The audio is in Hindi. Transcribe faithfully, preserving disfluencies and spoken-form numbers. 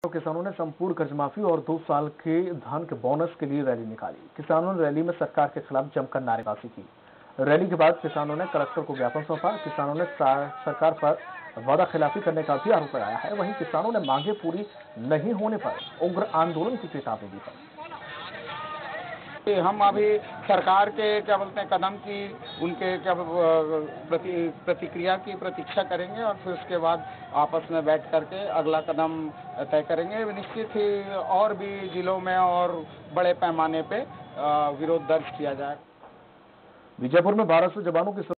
किसानों ने संपूर्ण कर्ज माफी और दो साल के धान के बोनस के लिए रैली निकाली। किसानों ने रैली में सरकार के खिलाफ जमकर नारेबाजी की। रैली के बाद किसानों ने कलेक्टर को ज्ञापन सौंपा। किसानों ने सरकार पर वादा खिलाफी करने का भी आरोप लगाया है। वहीं किसानों ने मांगे पूरी नहीं होने पर उग्र आंदोलन की चेतावनी दी है। हम अभी सरकार के क्या बोलते हैं कदम की उनके क्या प्रति प्रतिक्रिया की प्रतीक्षा करेंगे और फिर उसके बाद आपस में बैठ करके अगला कदम तय करेंगे। निश्चित ही और भी जिलों में और बड़े पैमाने पे विरोध दर्ज किया जाए। बीजापुर में बारह सौ जवानों की